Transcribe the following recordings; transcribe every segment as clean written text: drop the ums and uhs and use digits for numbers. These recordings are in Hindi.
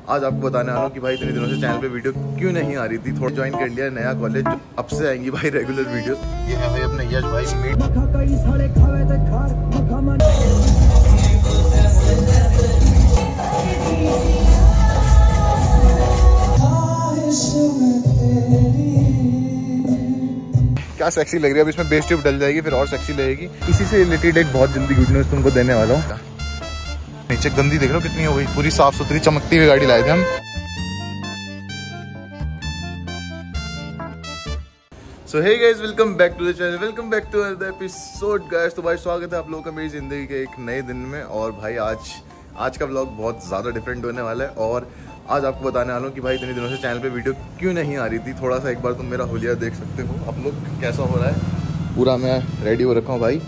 आज आपको बताने वाला हूँ कि भाई इतने दिनों से चैनल पे वीडियो क्यों नहीं आ रही थी। थोड़ा ज्वाइन कर लिया नया कॉलेज, अब से आएंगी भाई रेगुलर वीडियो। ये है भाई अपने यश भाई मीट। क्या सेक्सी लग रही है, अब इसमें बेस ट्यूब डल जाएगी फिर और सेक्सी लगेगी। इसी से रिलेटेड एक बहुत जल्दी गुड न्यूज़ तुमको देने वाला हूँ। नीचे गंदी देख लो कितनी हो गई, पूरी साफ सुथरी चमकती हुई गाड़ी लाए थे हम। So hey guys, welcome back to the channel, welcome back to another episode guys. तो भाई स्वागत है आप लोगों का मेरी जिंदगी के एक नए दिन में। और भाई आज का व्लॉग बहुत ज़्यादा डिफरेंट होने वाला है। और आज आपको बताने वाला हूँ कि भाई इतने दिनों से चैनल पे वीडियो क्यों नहीं आ रही थी। थोड़ा सा एक बार तुम मेरा हुलिया देख सकते हो आप लोग कैसा हो रहा है। पूरा मैं रेडी हो रखा हूँ भाई।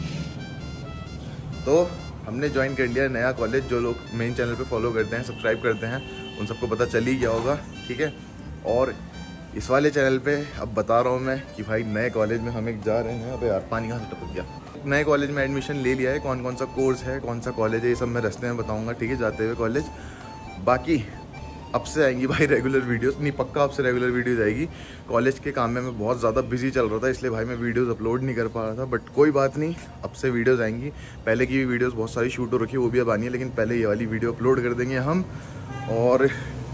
तो हमने ज्वाइन कर लिया नया कॉलेज। जो लोग मेन चैनल पे फॉलो करते हैं, सब्सक्राइब करते हैं, उन सबको पता चल ही गया होगा, ठीक है। और इस वाले चैनल पे अब बता रहा हूँ मैं कि भाई नए कॉलेज में हम एक जा रहे हैं। अबे यार पानी कहाँ से टपक गया। नए कॉलेज में एडमिशन ले लिया है। कौन कौन सा कोर्स है, कौन सा कॉलेज है, ये सब मैं रास्ते में बताऊँगा, ठीक है, जाते हुए कॉलेज। बाकी अब से आएंगी भाई रेगुलर वीडियोस, नहीं पक्का अब से रेगुलर वीडियोस आएगी। कॉलेज के काम में मैं बहुत ज़्यादा बिजी चल रहा था, इसलिए भाई मैं वीडियोस अपलोड नहीं कर पा रहा था। बट कोई बात नहीं, अब से वीडियोस आएंगी। पहले की भी वीडियोस बहुत सारी शूट हो रखी है, वो भी अब आनी है, लेकिन पहले ये वाली वीडियो अपलोड कर देंगे हम। और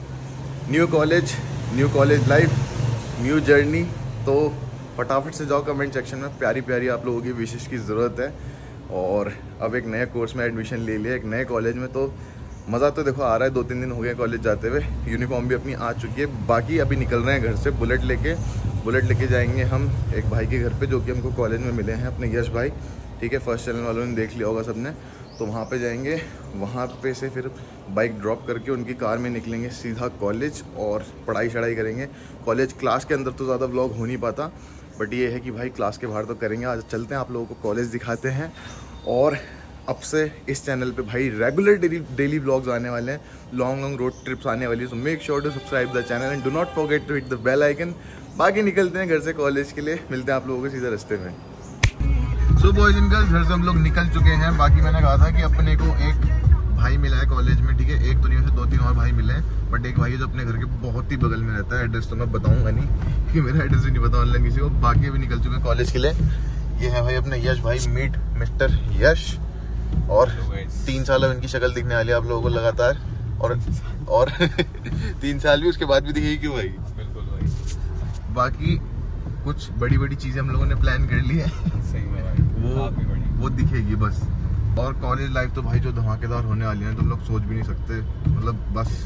new college life, new journey. तो फटाफट से जाओ कमेंट सेक्शन में, प्यारी प्यारी आप लोगों की विशेष की ज़रूरत है। और अब एक नए कोर्स में एडमिशन ले लिया, एक नए कॉलेज में। तो मज़ा तो देखो आ रहा है। 2-3 दिन हो गए कॉलेज जाते हुए। यूनिफॉर्म भी अपनी आ चुकी है। बाकी अभी निकल रहे हैं घर से बुलेट लेके जाएंगे हम एक भाई के घर पे, जो कि हमको कॉलेज में मिले हैं, अपने यश भाई, ठीक है। फर्स्ट चैनल वालों ने देख लिया होगा सबने। तो वहाँ पे जाएंगे, वहाँ पे से फिर बाइक ड्रॉप करके उनकी कार में निकलेंगे सीधा कॉलेज और पढ़ाई करेंगे। कॉलेज क्लास के अंदर तो ज़्यादा व्लॉग हो नहीं पाता, बट ये है कि भाई क्लास के बाहर तो करेंगे। आज चलते हैं, आप लोगों को कॉलेज दिखाते हैं। और अब से इस चैनल पे भाई रेगुलर डेली व्लॉग्स आने वाले हैं, लॉन्ग रोड ट्रिप्स आने वाली है। So make sure to subscribe the channel and do not forget to hit the bell icon. बाकी निकलते हैं घर से कॉलेज के लिए, मिलते हैं आप लोगों को सीधा रास्ते में। सो बॉयज एंड गर्ल्स, घर से हम लोग निकल चुके हैं। बाकी मैंने कहा था कि अपने को एक भाई मिला है कॉलेज में, ठीक है। एक तो नहीं, वैसे 2-3 और भाई मिले हैं, बट एक भाई है जो अपने घर के बहुत ही बगल में रहता है। एड्रेस तो मैं बताऊंगा नहीं, क्योंकि मेरा एड्रेस भी नहीं पता ऑनलाइन किसी को। बाकी भी निकल चुके हैं कॉलेज के लिए। ये है भाई अपने यश भाई मीट, मिस्टर यश। और 3 साल अब इनकी शक्ल दिखने वाली है आप लोगों को लगातार। और 3 साल भी उसके बाद भी दिखेगी क्यों भाई? बिल्कुल भाई। बाकी कुछ बड़ी चीजें हम लोगों ने प्लान कर ली है। सही में भाई, वो दिखेगी बस। और कॉलेज लाइफ तो भाई जो धमाकेदार होने वाली है, तुम लोग सोच भी नहीं सकते। मतलब बस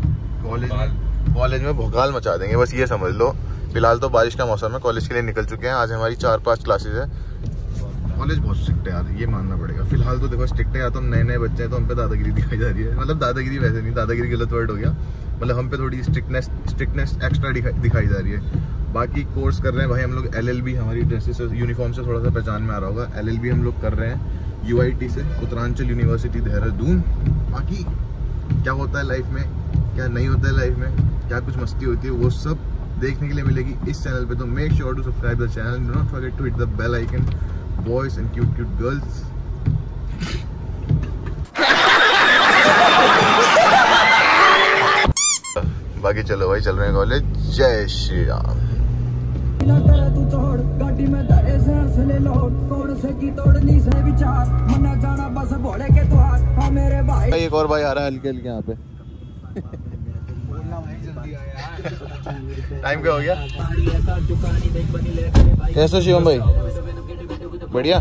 कॉलेज में भौकाल मचा देंगे, बस ये समझ लो। फिलहाल तो बारिश का मौसम है, कॉलेज के लिए निकल चुके हैं। आज हमारी 4-5 क्लासेज है। कॉलेज बहुत स्ट्रिक्ट है यार, ये मानना पड़ेगा। फिलहाल तो देखो स्ट्रिक्ट है, या तो हम नए बच्चे हैं तो हम पे दादागिरी दिखाई जा रही है। मतलब दादागिरी वैसे नहीं, दादागिरी गलत वर्ड हो गया। मतलब हम पे थोड़ी स्ट्रिक्टनेस एक्स्ट्रा दिखाई जा रही है। बाकी कोर्स कर रहे हैं भाई हम लोग LLB, हमारी ड्रेसेस से, यूनिफॉर्म से थोड़ा सा पहचान में आ रहा होगा। LLB हम लोग कर रहे हैं UIT से, उत्तरांचल यूनिवर्सिटी देहरादून। बाकी क्या होता है लाइफ में, क्या नहीं होता है लाइफ में, क्या कुछ मस्ती होती है, वो सब देखने के लिए मिलेगी इस चैनल पे। तो make sure to subscribe the channel, do not forget to hit the bell icon. Boys and cute girls, बाकी चलो भाई, चल रहे हैं कॉलेज। जय श्री राम। एक और भाई आ रहा है हल्के यहाँ पे। टाइम क्या हो गया? कैसा शिवम भाई? बढ़िया।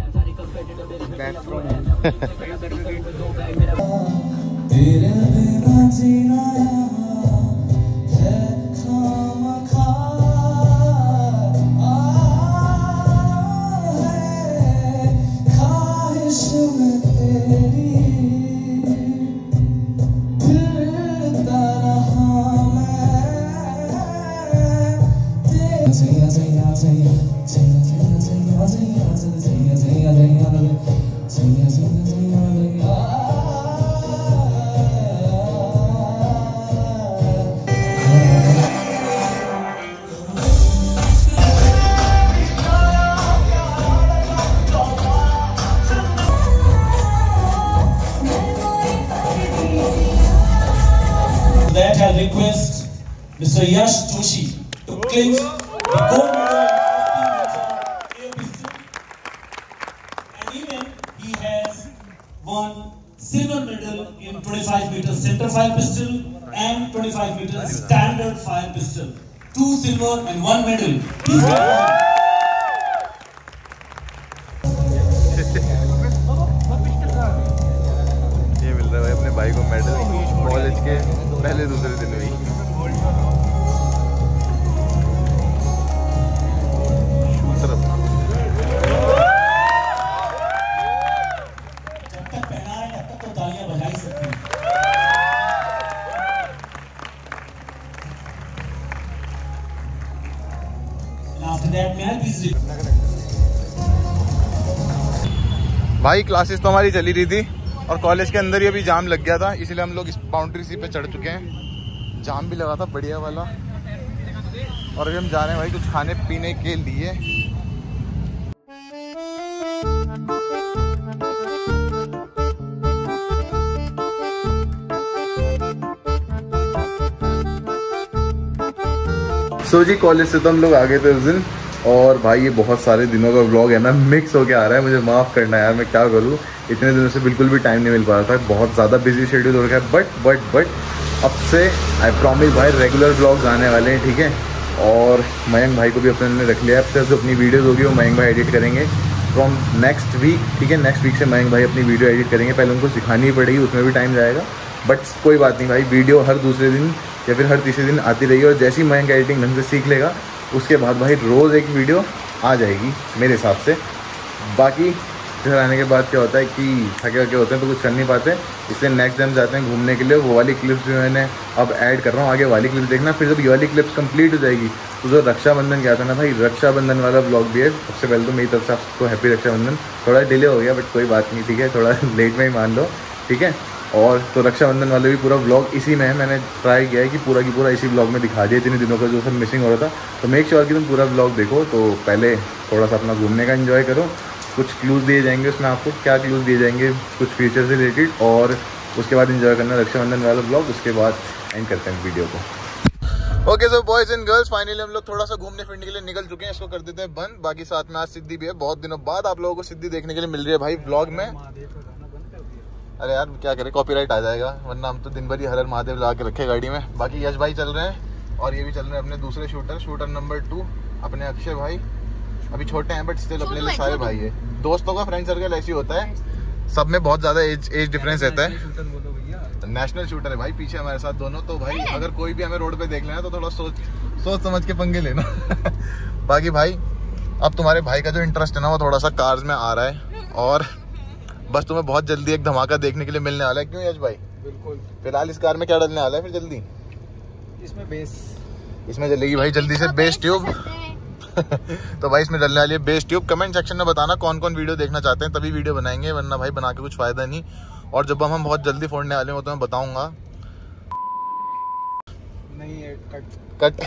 request Mr. Yash Joshi to clinch the gold medal of team air pistol, and even he has won silver medal in 25 meter center fire pistol and 25 meter standard fire pistol. 2 silver and 1 medal. Please clap. ये मिल रहा है अपने भाई को मेडल कॉलेज के पहले दूसरे दिन में ही। शूटर जब तक पहना है तब तक तो तालियां बजा ही सकते हैं। After that, may I please भाई क्लासेस तो हमारी चली रही थी और कॉलेज के अंदर ही अभी जाम लग गया था, इसलिए हम लोग इस बाउंड्री सी पे चढ़ चुके हैं। जाम भी लगा था बढ़िया वाला, और अभी हम जा रहे हैं भाई कुछ खाने पीने के लिए। सो जी कॉलेज से तो हम लोग आ गए थे उस दिन, और भाई ये बहुत सारे दिनों का व्लॉग है ना, मिक्स होके आ रहा है। मुझे माफ़ करना यार, मैं क्या करूँ, इतने दिनों से बिल्कुल भी टाइम नहीं मिल पा रहा था। बहुत ज़्यादा बिजी शेड्यूल हो रखा है, बट अब से आई प्रॉमिस भाई रेगुलर व्लॉग्स आने वाले हैं, ठीक है। और मयंक भाई को भी अपने ने रख लिया, अब से जो अपनी वीडियोज़ होगी वो मयंक भाई एडिट करेंगे फ्रॉम नेक्स्ट वीक, ठीक है। नेक्स्ट वीक से मयंक भाई अपनी वीडियो एडिट करेंगे। पहले उनको सिखानी ही पड़ेगी, उसमें भी टाइम जाएगा, बट कोई बात नहीं भाई, वीडियो हर दूसरे दिन या फिर हर तीसरे दिन आती रही। और जैसे ही मयंक एडिटिंग ढंग से सीख लेगा उसके बाद भाई रोज़ एक वीडियो आ जाएगी मेरे हिसाब से। बाकी घर आने के बाद क्या होता है कि थके थके होते हैं तो कुछ कर नहीं पाते, इसलिए नेक्स्ट टाइम जाते हैं घूमने के लिए। वो वाली क्लिप्स भी मैंने अब ऐड कर रहा हूँ, आगे वाली क्लिप्स देखना। फिर जब ये वाली क्लिप्स कंप्लीट हो जाएगी तो जो रक्षाबंधन क्या था ना भाई, रक्षाबंधन वाला ब्लॉग भी है। सबसे पहले तो मेरी तरफ से आपको हैप्पी रक्षाबंधन। थोड़ा डिले हो गया बट कोई बात नहीं, ठीक है, थोड़ा लेट में ही मान लो, ठीक है। और तो रक्षाबंधन वाले भी पूरा व्लॉग इसी में है। मैंने ट्राई किया है कि पूरा की पूरा इसी व्लॉग में दिखा दिया, इतने दिनों का जो सब मिसिंग हो रहा था। तो मेक श्योर कि तुम पूरा व्लॉग देखो। तो पहले थोड़ा सा अपना घूमने का एंजॉय करो, कुछ क्लूज़ दिए जाएंगे उसमें आपको। क्या क्लूज़ दिए जाएंगे, कुछ फ्यूचर से रिलेटेड, और उसके बाद एंजॉय करना रक्षाबंधन वाला व्लॉग। उसके बाद एंड करते हैं वीडियो को। Okay so boys and girls, finally हम लोग थोड़ा सा घूमने फिरने के लिए निकल चुके हैं। इसको कर देते हैं बंद। बाकी साथ में आज सिद्धि भी है, बहुत दिनों बाद आप लोगों को सिद्धि देखने के लिए मिल रही है भाई व्लॉग में। अरे यार क्या करें, कॉपीराइट आ जाएगा, वरना हम तो दिन भर ही हर हर महादेव लगा के रखे गाड़ी में। बाकी यश भाई चल रहे हैं और ये भी चल रहे हैं अपने दूसरे शूटर नंबर 2 अपने अक्षय भाई। अभी छोटे हैं बट स्टिल अपने लिए सारे भाई है। दोस्तों का फ्रेंड सर्कल ऐसी होता है, सब में बहुत ज़्यादा एज डिफरेंस रहता है। नेशनल शूटर है भाई पीछे हमारे साथ दोनों। तो भाई अगर कोई भी हमें रोड पे देख लेना तो थोड़ा सोच समझ के पंगे लेना। बाकी भाई अब तुम्हारे भाई का जो इंटरेस्ट है ना वो थोड़ा सा कार्स में आ रहा है, और बस तुम्हें बहुत जल्दी एक धमाका देखने के लिए मिलने वाला है। क्यों यश भाई? बिल्कुल। फिलहाल इस कार में क्या डलने वाला है फिर जल्दी? इसमें चलेगी भाई जल्दी से बेस ट्यूब। तो भाई इसमें डलने वाली है बेस ट्यूब। कमेंट सेक्शन में बताना कौन कौन वीडियो देखना चाहते हैं, तभी वीडियो बनाएंगे, वरना भाई बना के कुछ फायदा नहीं। और जब हम बहुत जल्दी फोड़ने वाले हो तो मैं बताऊंगा। नहीं कट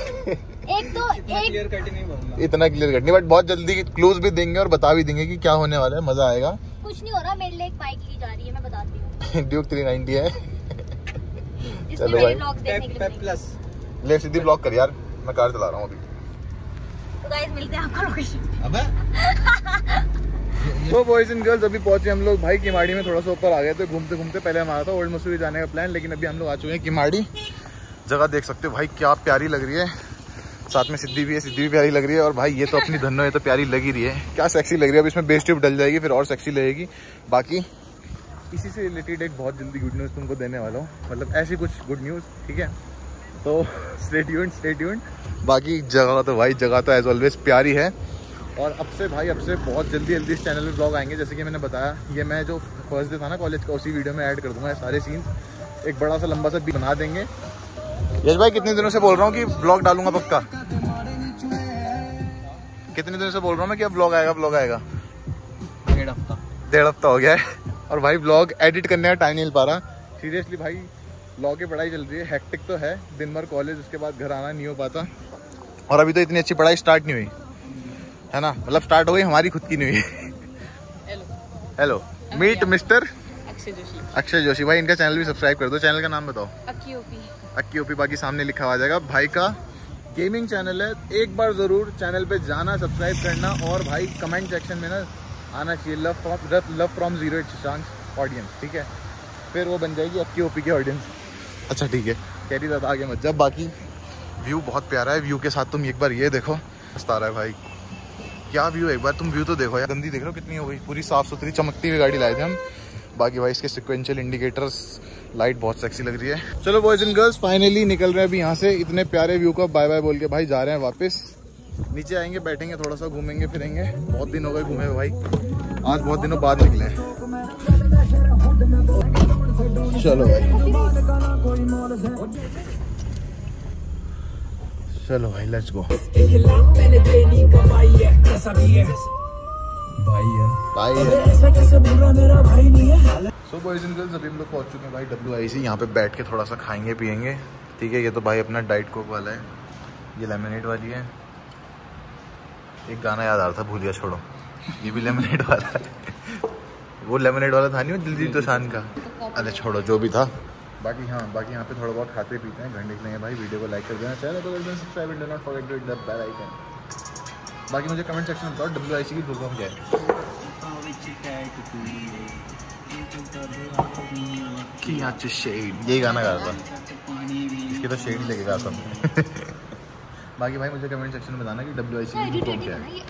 इतना क्लियर कट नहीं, बट बहुत जल्दी क्लूज भी देंगे और बता भी देंगे कि क्या होने वाला है। मजा आएगा। कुछ नहीं हो रहा, मेरे लिए एक बाइक ली जा रही है, मैं बताती हूँ। ड्यूक 390 है। चलो भाई प्लस ले सीधी ब्लॉक कर यार, मैं कार चला रहा हूँ अभी। तो गाइस मिलते हैं आपको लोकेशन। अबे तो बॉयज एंड गर्ल्स अभी पहुंचे हम लोग भाई किमाड़ी में। थोड़ा सा ऊपर आ गए थे घूमते घूमते। पहले हमारा था ओल्ड मसूरी जाने का प्लान, लेकिन अभी हम लोग आ चुके हैं किमाड़ी। जगह देख सकते हो भाई क्या प्यारी लग रही है, साथ में सिद्धि भी है, सिद्धि भी प्यारी लग रही है। और भाई ये तो अपनी धन्नो, ये तो प्यारी लग ही रही है, क्या सेक्सी लग रही है। अब इसमें बेस ट्यूब डल जाएगी फिर और सेक्सी लगेगी। बाकी इसी से रिलेटेड एक बहुत जल्दी गुड न्यूज़ तुमको देने वाला हूँ, मतलब ऐसी कुछ गुड न्यूज़, ठीक है। तो स्टे ट्यून्ड। बाकी जगह तो भाई जगह तो एज ऑलवेज प्यारी है। और अब से बहुत जल्दी इस चैनल में ब्लॉग आएंगे। जैसे कि मैंने बताया, ये मैं जो फर्स्ट डे था ना कॉलेज का, उसी वीडियो में ऐड कर दूंगा सारे सीन्स। एक बड़ा सा लंबा सा भी बना देंगे। यश भाई कितने दिनों से बोल रहा हूँ कि ब्लॉग डालूंगा पक्का, कितने दिनों से बोल रहा हूँ मैं कि अब ब्लॉग आएगा। 1.5 हफ्ता हो गया है, और भाई ब्लॉग एडिट करने का टाइम नहीं मिल पा रहा। सीरियसली भाई लॉ की पढ़ाई चल रही है, हेक्टिक तो है, दिन भर कॉलेज, उसके बाद घर आना नहीं हो पाता। और अभी तो इतनी अच्छी पढ़ाई स्टार्ट नहीं हुई है ना, मतलब स्टार्ट हो गई, हमारी खुद की नहीं हुई। Hello meet mister Akshay Joshi भाई, इनका चैनल भी सब्सक्राइब कर दो। चैनल का नाम बताओ। अक्की ओपी बाकी सामने लिखा हुआ जाएगा। भाई का गेमिंग चैनल है, एक बार ज़रूर चैनल पे जाना, सब्सक्राइब करना और भाई कमेंट सेक्शन में ना आना चाहिए लव फ्रॉम 08 शशांक ऑडियंस, ठीक है? फिर वो बन जाएगी अक्की ओपी की ऑडियंस। अच्छा ठीक है, कैरी ज़्यादा आगे मत जा। बाकी व्यू बहुत प्यारा है, व्यू के साथ तुम एक बार ये देखो, मस्त आ रहा है भाई, क्या व्यू है, एक बार तुम व्यू तो देखो यार। गंदी देख रहे हो कितनी हो गई, पूरी साफ़ सुथरी चमकती हुई गाड़ी लाए थे हम। बाकी भाई इसके सिक्वेंशियल इंडिकेटर्स, लाइट बहुत सेक्सी लग रही है। चलो बॉयज एंड गर्ल्स फाइनली निकल रहे हैं अभी यहाँ से, इतने प्यारे व्यू का बाय बाय बोल के भाई जा रहे हैं वापस। नीचे आएंगे, बैठेंगे, थोड़ा सा घूमेंगे फिरेंगे, बहुत दिन हो गए घूमे हुए भाई, आज बहुत दिनों बाद निकले हैं। चलो भाई, चलो भाई let's go. So boys and girls अभी हम लोग पहुंच चुके हैं भाई WIC। यहाँ पे बैठ के थोड़ा सा खाएंगे पियेंगे, ठीक है? ये तो भाई अपना डाइट कोक वाला है, ये लेमनेड वाली है। एक गाना याद आ रहा था, भूल गया, छोड़ो। ये भी लेमनेड वाला है, वो लेमनेड वाला था नहीं, वो दिलजीत दोसांझ का, अरे छोड़ो जो भी था। बाकी हाँ, बाकी यहाँ पे थोड़ा बहुत खाते पीते हैं, घर निकलेंगे भाई। वीडियो को लाइक कर देना, चैनल को कर देना subscribe and do not forget to hit the bell icon. बाकी मुझे कमेंट सेक्शन में बताओ WIC की फुल फॉर्म क्या है? यही गाना गा था, इसके तो शेड ही लगेगा सब। बाकी भाई मुझे कमेंट सेक्शन में बताना कि WIC की फुल फॉर्म क्या है।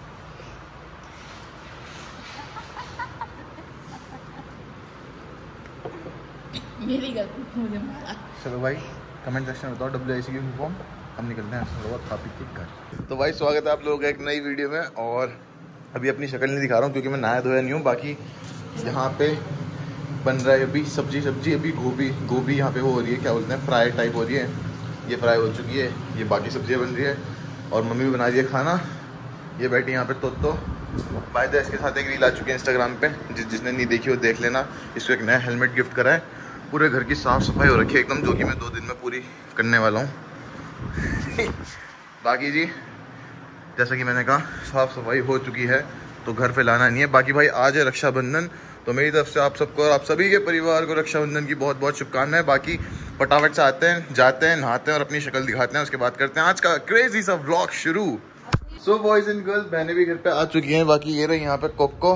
मेरी गलती, मुझे मारा। चलो भाई कमेंट सेक्शन में बताओ WIC की फुल फॉर्म। हम निकलते हैं थोड़ा बहुत खा पी के घर। तो भाई स्वागत है आप लोगों का एक नई वीडियो में, और अभी अपनी शक्ल नहीं दिखा रहा हूँ क्योंकि मैं नहाया धोया नहीं हूँ। बाकी यहाँ पे बन रहा है अभी सब्जी अभी गोभी यहाँ पे वो हो रही है, क्या बोलते हैं, फ्राई टाइप हो रही है। ये फ्राई हो चुकी है, ये बाकी सब्जियाँ बन रही है और मम्मी भी बना रही है खाना। ये बैठी यहाँ पे तो बाय द इसके साथ एक रील आ चुकी है इंस्टाग्राम पे, जिसने नहीं देखी वो देख लेना। इसको एक नया हेलमेट गिफ्ट करा है, पूरे घर की साफ़ सफाई हो रखी है एकदम, जो कि मैं 2 दिन में पूरी करने वाला हूँ। बाकी जी जैसा कि मैंने कहा साफ़ सफाई हो चुकी है, तो घर पे लाना नहीं है। बाकी भाई आज है रक्षाबंधन, तो मेरी तरफ से आप सबको और आप सभी के परिवार को रक्षाबंधन की बहुत बहुत शुभकामनाएं। बाकी फटाफट से आते हैं, जाते हैं, नहाते हैं और अपनी शक्ल दिखाते हैं, उसके बाद करते हैं आज का क्रेजी सा व्लॉग शुरू। सो बॉयज एंड गर्ल्स बहनें भी घर पे आ चुकी हैं। बाकी ये रही यहाँ पे कोको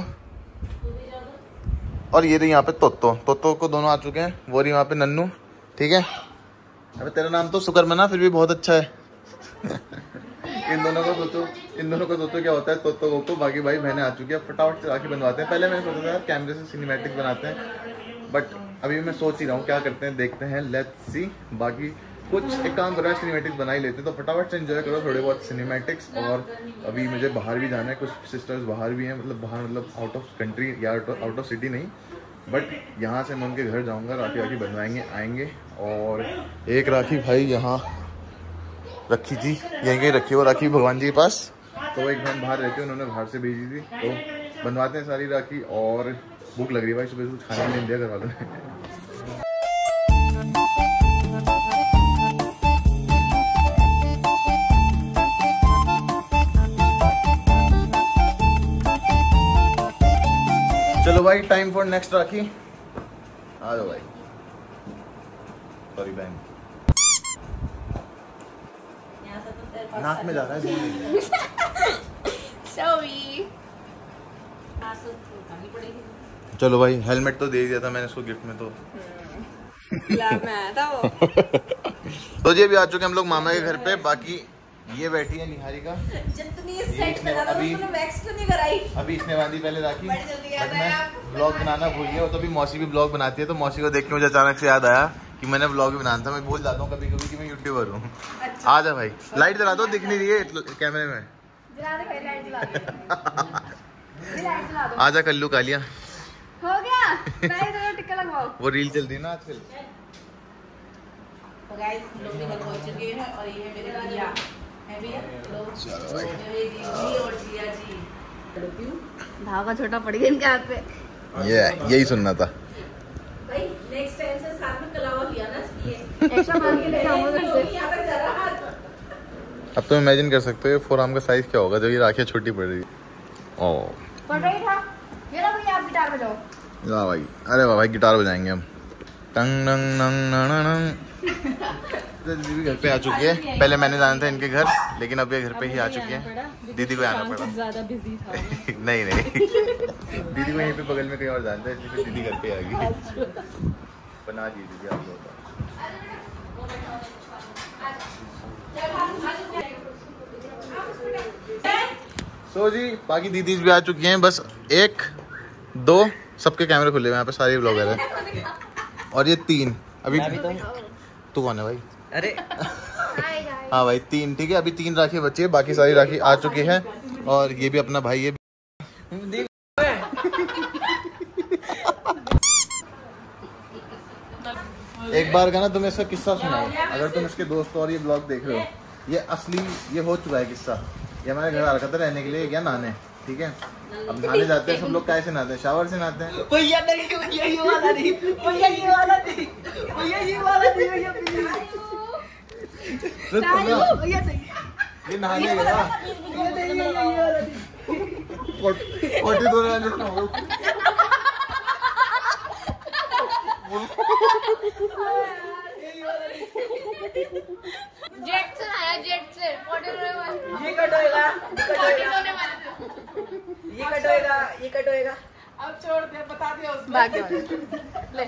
और ये रही यहाँ पे तोतो को दोनों आ चुके हैं। वो रही वहाँ पे नन्नू, ठीक है? अबे तेरा नाम तो शुक्र मना, फिर भी बहुत अच्छा है। इन दोनों को सोचो क्या होता है, तोतो कोको। बाकी भाई बहनें आ चुकी है, फटाफट से राखी बनवाते हैं। पहले मैंने सोचा था कैमरे से सिनेमैटिक्स बनाते हैं, बट अभी मैं सोच ही रहा हूँ क्या करते हैं, देखते हैं, लेट्स सी। बाकी कुछ एक काम करो, सिनेमैटिक्स बना ही लेते हैं, तो फटाफट से एंजॉय करो थोड़े बहुत सिनेमैटिक्स। और अभी मुझे बाहर भी जाना है, कुछ सिस्टर्स बाहर भी हैं, मतलब आउट ऑफ कंट्री या आउट ऑफ सिटी नहीं, बट यहाँ से मैं उनके घर जाऊँगा, राखी बनवाएंगे, आएंगे। और एक राखी भाई यहाँ रखी थी, यहीं कहीं रखी, वो राखी भगवान जी के पास, तो एक बहन बाहर रहती है, उन्होंने बाहर से भेजी थी, तो बनवाते हैं सारी राखी। और भूख लग रही है भाई, सुबह कुछ खाने नहीं दिया घर वालों ने। चलो भाई टाइम फॉर नेक्स्ट राखी, आ जाओ भाई। सॉरी बहन, नाक में जा रहा है। सॉरी। चलो भाई हेलमेट तो दे दिया था मैंने उसको गिफ्ट में, तो तो जी अभी आ चुके हम लोग मामा के घर पे। बाकी ये बैठी है निहारिका, जितनी सेट बना रहा हूं तूने वैक्स क्यों नहीं कराई? अभी इसने बांधी पहले राखी, बड़ी जल्दी याद बट मैं आया। ब्लॉग बनाना भूल गया। तो अभी मौसी भी ब्लॉग बनाती है, तो मौसी को देख के मुझे अचानक से याद आया कि मैंने ब्लॉग भी बनाना था। मैं भूल जाता हूँ कभी कभी कि मैं यूट्यूबर हूँ। अच्छा। आ जा भाई, लाइट जला दो, दिख नहीं रही है कैमरे में। जला दे भाई, लाइट जला दे। लाइट जला दो। आजा कल्लू कालिया, हो गया, लाइट जला, टिक्का लगवाओ। वो रील चल रही है ना आजकल। तो गाइस हम लोग भी पहुंच चुके हैं और ये है मेरे भैया, है भैया लोग, मेरे दीदी और जिया जी। धागा छोटा पड़ गया इनके हाथ पे। यही सुनना था भाई। नेक्स्ट टाइम से साथ में कलावा लिया ना, इसलिए एक्स्ट्रा मार के लेके आऊंगा घर से। यहाँ तक जा रहा है। अब तो इमेजिन कर सकते हो 4 आर्म का साइज क्या होगा जब ये राखियाँ छोटी पड़ रही है। ओ पड़ रही था। ये लो भैया, आप गिटार बजाओ। वाह भाई, अरे वाह भाई, गिटार बजाएंगे हम। टंग टंग टंग टंग टंग। दीदी भी घर पे आ चुकी है। पहले मैंने जाना था इनके घर, लेकिन अब ये घर पे ही आ चुकी है। दीदी को आना पड़ा। ज्यादा बिजी था। नहीं दीदी को यहीं पे बगल में कहीं और जाना था, इसलिए दीदी घर पे आ गई। बना दी दीदी आप लोग। सो जी बाकी दीदी भी आ चुकी हैं। बस 1 2 सबके कैमरे खुले हुए हैं यहाँ पे, सारे ब्लॉगर हैं। और ये 3 अभी तू कौन है भाई? अरे हाँ भाई 3 ठीक है। अभी 3 राखी बची है, बाकी सारी राखी आ चुकी है। और ये भी अपना भाई है। एक बार का ना तुम्हें इसका किस्सा सुनाओ, अगर तुम इसके दोस्त और ये ब्लॉग देख रहे हो। ये असली ये हो चुका है किस्सा। ये हमारे घर आ रखा था रहने के लिए, क्या नहाने, ठीक है। अब नहाने जाते हैं सब लोग, कैसे नहाते हैं? शावर से नहाते हैं। भैया नहीं, भैया ये वाला नहीं, भैया ये वाला नहीं, भैया ये वाला नहीं, भैया भैया नहीं, ये नहाने गया पोटी धोने वाले जेट से आया, जेट से पोटी धोने वाले। ये कट होएगा, पोटी धोने वाले थे। ये कट होएगा, ये कट होएगा। अब छोड़ दे, बता दे उसको। भाग्य ले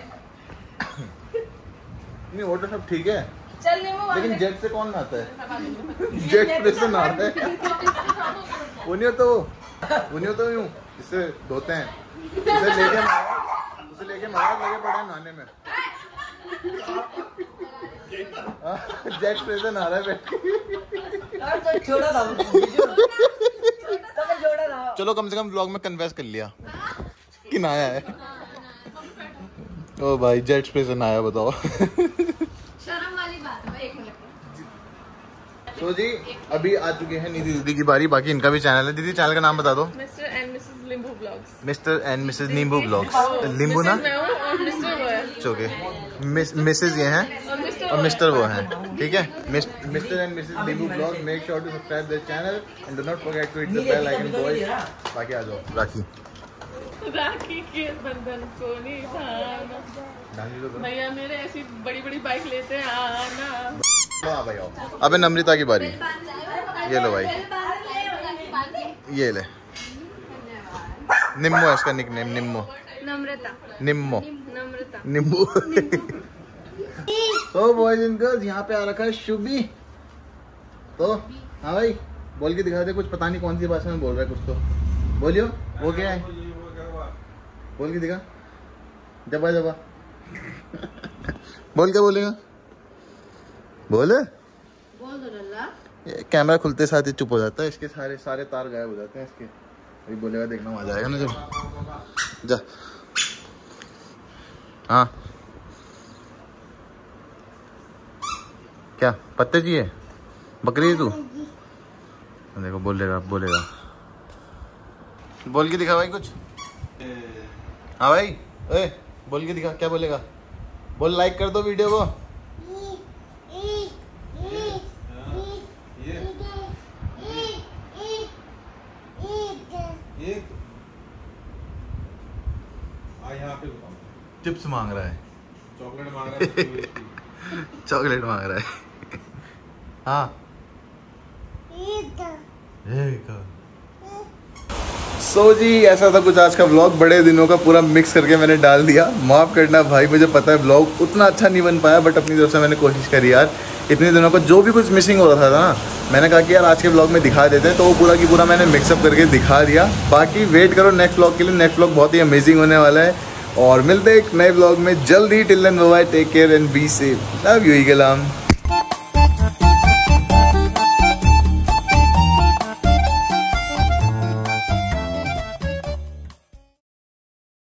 नहीं, वो तो सब ठीक है, चल नहीं वो लेकिन जेट से कौन नहाता है? जेट प्रेस से नहाता है। वो नहीं होता, वो नहीं होता यूं, इससे धोते हैं। उसे लेके महाराज लगे पड़े हैं नहाने में। जेट प्रेस से नहा रहा है बैठ के। यार तो छोड़ा था, छोड़ा था। चलो कम से कम ब्लॉग में कन्फेस कर लिया कि नहाया है। ओ भाई जेट स्प्रे से नहाया, बताओ। शर्म वाली बात है। एक मिनट सो जी अभी आ चुके हैं नीति दीदी की बारी। बाकी इनका भी चैनल है। दीदी चैनल का नाम बता दो। Mister and missus Limbu vlogs. Mister and missus Nimbu vlogs. Limbu ना, मैं हूँ और मिस्टर वो है। ओके। मिसेस ये हैं और मिस्टर वो हैं, ठीक है। Mister and missus Nimbu vlogs, make sure to subscribe their channel and do not forget to hit the bell icon boys. बाकी आ जाओ। राखी के बंधन को निभाना, भैया मेरे ऐसी बड़ी बड़ी बाइक लेते हैं आना। भाई आओ। अबे नम्रता की बारी, ये लो भाई, ये ले। निम्मो है इसका निकनेम, निम्मो। नम्रता, निम्मो, नम्रता, निम्बू। तो बॉयज एंड गर्ल्स यहाँ पे आ रखा है शुभी। तो हाँ भाई बोल के दिखा दे कुछ, पता नहीं कौन सी भाषा में बोल रहा है कुछ, तो बोलियो। वो क्या है, बोल के दिखा। जबा जबा बोल क्या बोलेगा, बोल बोल दो लल्ला। ये कैमरा खुलते साथ ही चुप हो जाता है, इसके सारे तार गायब हो जाते हैं इसके। अभी बोलेगा, देखना मजा आएगा ना जब। जा हाँ क्या पत्ते चाहिए? बकरी है तू? देखो बोलेगा बोल के दिखा भाई कुछ। हाँ भाई ए बोल के दिखा, क्या बोलेगा? बोल लाइक कर दो वीडियो को। चिप्स मांग रहा है, चॉकलेट मांग रहा है। चॉकलेट मांग रहा है। हाँ सो जी ऐसा था कुछ आज का व्लॉग। बड़े दिनों का पूरा मिक्स करके मैंने डाल दिया। माफ़ करना भाई, मुझे पता है व्लॉग उतना अच्छा नहीं बन पाया, बट अपनी तरफ से मैंने कोशिश करी यार। इतने दिनों को जो भी कुछ मिसिंग हो रहा था ना, मैंने कहा कि यार आज के व्लॉग में दिखा देते हैं, तो वो पूरा की पूरा मैंने मिक्सअप करके दिखा दिया। बाकी वेट करो नेक्स्ट व्लॉग के लिए। नेक्स्ट व्लॉग बहुत ही अमेजिंग होने वाला है और मिलते हैं एक नए व्लॉग में जल्द ही। Till then bye bye, take care and be safe. Love you.